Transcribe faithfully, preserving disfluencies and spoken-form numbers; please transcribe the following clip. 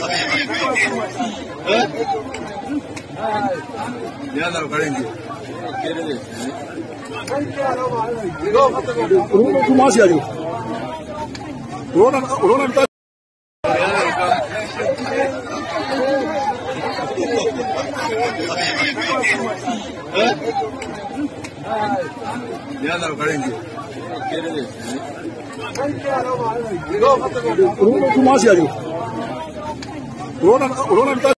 Ya la carencia. Tu más ya yo. Uno uno está. Ya la carencia. Uno tu más ya yo. Uno uno está.